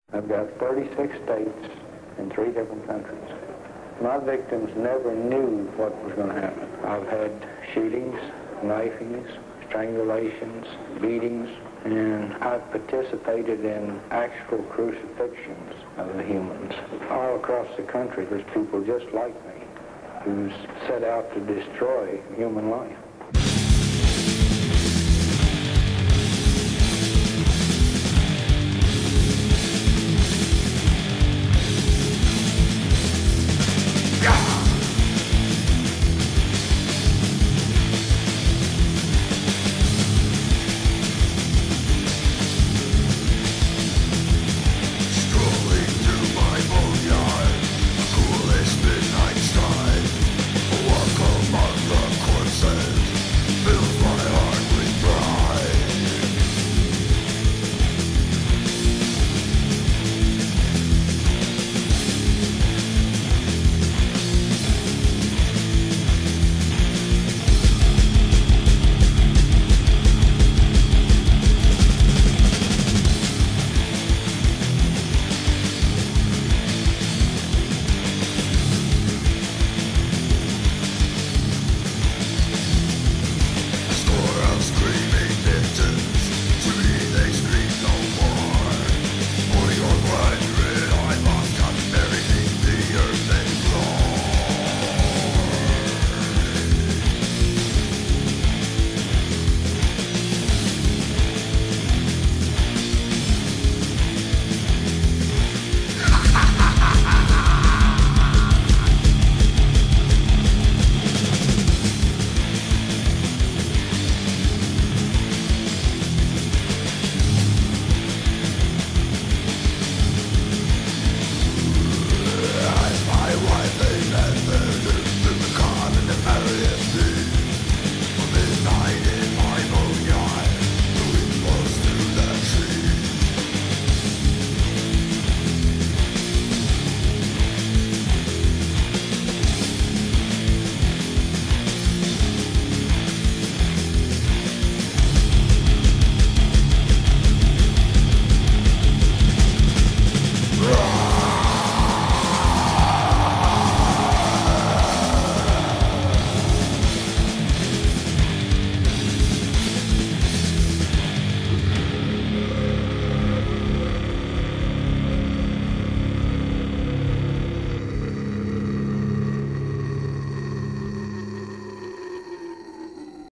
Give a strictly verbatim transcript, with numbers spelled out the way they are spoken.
I've got thirty-six states in three different countries. My victims never knew what was going to happen. I've had shootings, knifings, strangulations, beatings, and I've participated in actual crucifixions of the humans. All across the country, there's people just like me who's set out to destroy human life.